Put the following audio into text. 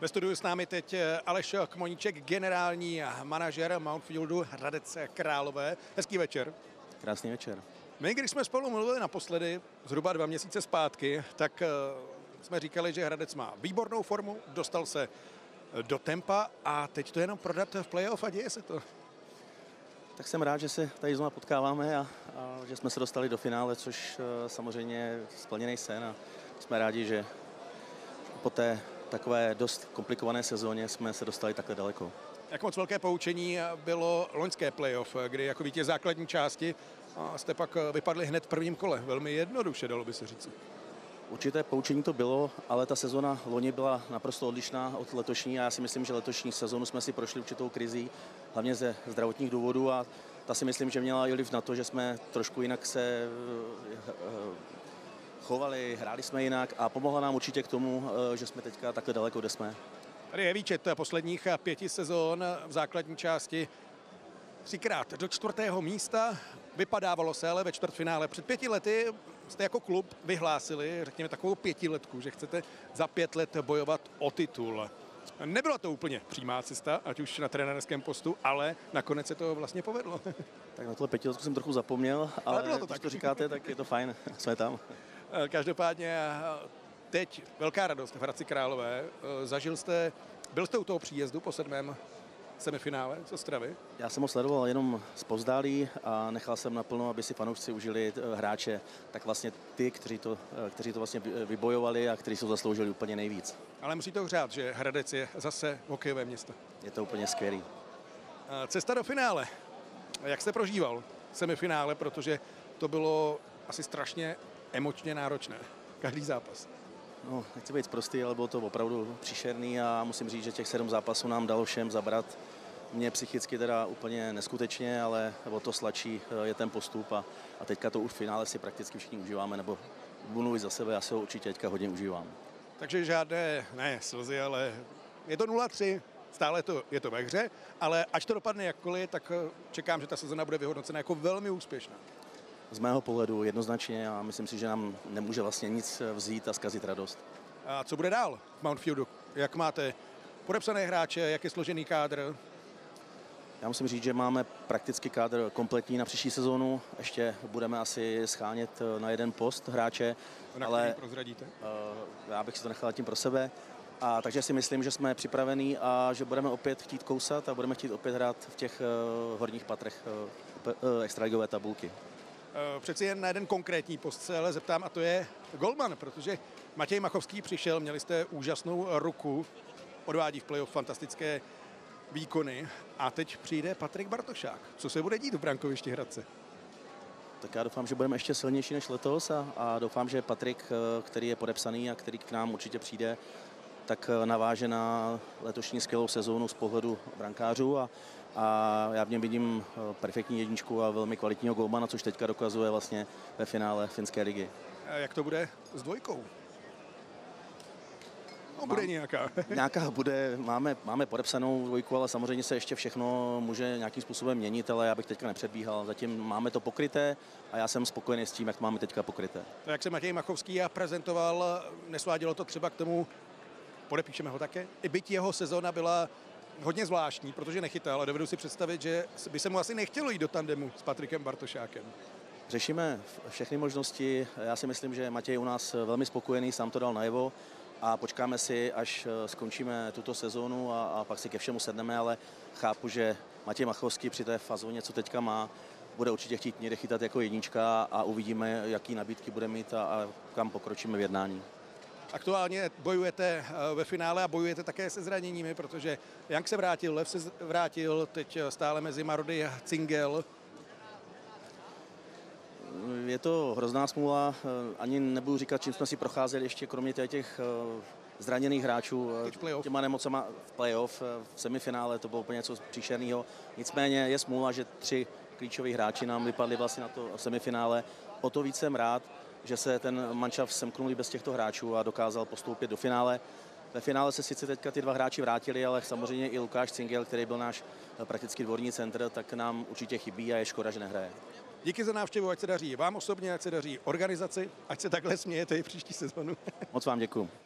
Ve studiu s námi teď Aleš Kmoníček, generální manažer Mountfieldu Hradec Králové. Hezký večer. Krásný večer. My, když jsme spolu mluvili naposledy, zhruba 2 měsíce zpátky, tak jsme říkali, že Hradec má výbornou formu, dostal se do tempa a teď to jenom prodat v playoff a děje se to. Tak jsem rád, že se tady znovu potkáváme a že jsme se dostali do finále, což samozřejmě je splněný sen a jsme rádi, že po té takové dost komplikované sezóně jsme se dostali takhle daleko. Jak moc velké poučení bylo loňské playoff, kdy jako vítěz základní části jste pak vypadli hned v prvním kole. Velmi jednoduše, dalo by se říct. Určité poučení to bylo, ale ta sezona loni byla naprosto odlišná od letošní a já si myslím, že letošní sezonu jsme si prošli určitou krizí, hlavně ze zdravotních důvodů a ta si myslím, že měla i vliv na to, že jsme trošku jinak se chovali, hráli jsme jinak a pomohla nám určitě k tomu, že jsme teďka takhle daleko, kde jsme. Tady je výčet posledních 5 sezón v základní části. 3krát do 4. místa, vypadávalo se ale ve čtvrtfinále. Před 5 lety jste jako klub vyhlásili, řekněme, takovou 5letku, že chcete za 5 let bojovat o titul. Nebyla to úplně přímá cesta, ať už na trenérském postu, ale nakonec se to vlastně povedlo. Tak na tohle 5letku jsem trochu zapomněl, ale bylo to když tak. to říkáte, tak je to fajn, jsme tam. Každopádně teď velká radost v Hradci Králové. Byl jste u toho příjezdu po 7. semifinále z Ostravy? Já jsem ho sledoval jenom zpovzdálí a nechal jsem naplno, aby si fanoušci užili hráče, tak vlastně ty, kteří to vlastně vybojovali a kteří se zasloužili úplně nejvíc. Ale musí to hřát, že Hradec je zase hokejové město. Je to úplně skvělý. Cesta do finále. Jak jste prožíval semifinále, protože to bylo asi strašně emočně náročné. Každý zápas. No, nechci být prostý, ale bylo to opravdu příšerný a musím říct, že těch 7 zápasů nám dalo všem zabrat. Mě psychicky teda úplně neskutečně, ale o to sladší je ten postup a teďka to už v finále si prakticky všichni užíváme, nebo budu mluvit za sebe, já si ho určitě teďka hodně užívám. Takže žádné, ne slzy, ale je to 0-3, stále je to ve hře, ale ať to dopadne jakkoliv, tak čekám, že ta sezona bude vyhodnocena jako velmi úspěšná. Z mého pohledu jednoznačně a myslím si, že nám nemůže vlastně nic vzít a zkazit radost. A co bude dál v Mountfieldu? Jak máte podepsané hráče, jak je složený kádr? Já musím říct, že máme prakticky kádr kompletní na příští sezónu. Ještě budeme asi schánět na jeden post hráče, ale prozradíte? Já bych si to nechal tím pro sebe. Takže si myslím, že jsme připravení a že budeme opět chtít kousat a budeme chtít opět hrát v těch horních patrech extraligové tabulky. Přeci jen na jeden konkrétní post se ale zeptám, a to je golman, protože Matěj Machovský přišel, měli jste úžasnou ruku, odvádí v playoff fantastické výkony a teď přijde Patrik Bartošák. Co se bude dít v brankovišti Hradce? Tak já doufám, že budeme ještě silnější než letos a doufám, že Patrik, který je podepsaný a který k nám určitě přijde, tak naváže na letošní skvělou sezónu z pohledu brankářů a já v něm vidím perfektní jedničku a velmi kvalitního golmana, což teďka dokazuje vlastně ve finále finské ligy. A jak to bude s dvojkou? No, bude nějaká. Nějaká bude, máme podepsanou dvojku, ale samozřejmě se ještě všechno může nějakým způsobem měnit, ale já bych teďka nepředbíhal. Zatím máme to pokryté a já jsem spokojený s tím, jak to máme teďka pokryté. To, jak se Matěj Machovský prezentoval, nesvádělo to třeba k tomu, podepíšeme ho také, i byť jeho sezóna byla hodně zvláštní, protože nechytal, ale dovedu si představit, že by se mu asi nechtělo jít do tandemu s Patrikem Bartošákem. Řešíme všechny možnosti, já si myslím, že Matěj je u nás velmi spokojený, sám to dal najevo a počkáme si, až skončíme tuto sezónu a pak si ke všemu sedneme, ale chápu, že Matěj Machovský při té fazóně, co teďka má, bude určitě chtít někde chytat jako jednička a uvidíme, jaký nabídky bude mít a kam pokročíme v jednání. Aktuálně bojujete ve finále a bojujete také se zraněními, protože Jank se vrátil, Lev se vrátil, teď stále mezi Marody Cingel. Je to hrozná smůla, ani nebudu říkat, čím jsme si procházeli ještě kromě těch zraněných hráčů těma nemocema v playoff, v semifinále, to bylo úplně něco příšerného. Nicméně je smůla, že 3 klíčoví hráči nám vypadli vlastně na to semifinále. O to víc jsem rád, že se ten manšaft semknul bez těchto hráčů a dokázal postoupit do finále. Ve finále se sice teďka ty 2 hráči vrátili, ale samozřejmě i Lukáš Cingel, který byl náš prakticky dvorní centr, tak nám určitě chybí a je škoda, že nehraje. Díky za návštěvu, ať se daří vám osobně, ať se daří organizaci, ať se takhle smějete i příští sezonu. Moc vám děkuju.